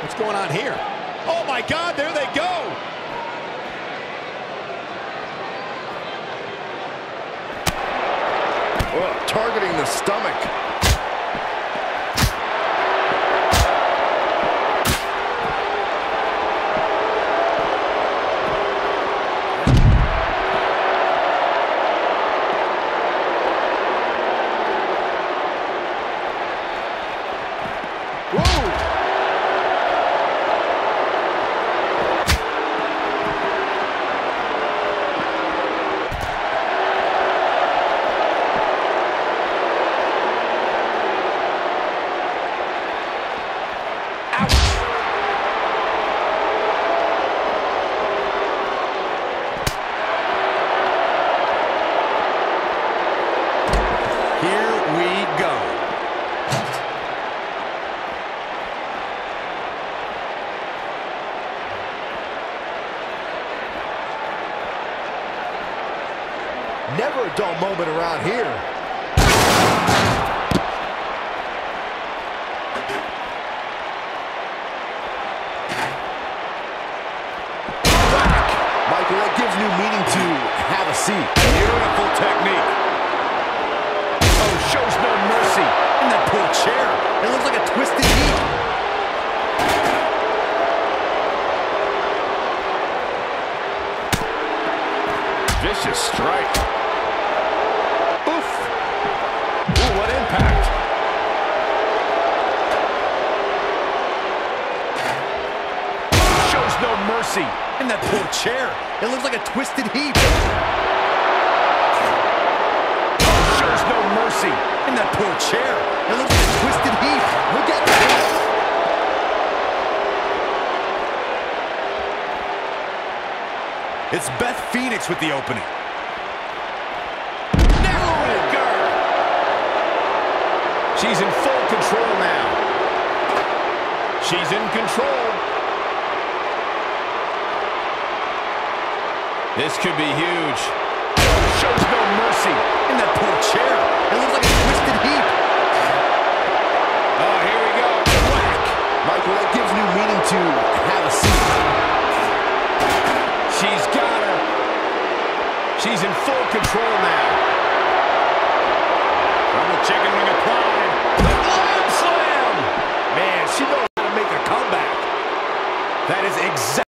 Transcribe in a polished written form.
What's going on here? Oh my God, there they go. Oh, targeting the stomach. Never a dull moment around here. Michael, that gives new meaning to have a seat. Beautiful technique. Oh, shows no mercy. In that poor chair. It looks like a twisted heat. Vicious strike. Oof. Ooh, what impact. Shows no mercy. In that poor chair. It looks like a twisted heap. Shows no mercy. In that poor chair. It looks like a twisted heap. Look at that. It's Beth Phoenix with the opening. Neckbreaker. She's in full control now. She's in control. This could be huge. Shows no mercy. In that poor chair. It looks like a twisted heap. Oh, here we go. Whack. Michael, that gives new meaning to have a seat. She's got her. She's in full control now. Double chicken wing applied. The Glam Slam. Man, she knows how to make a comeback. That is exactly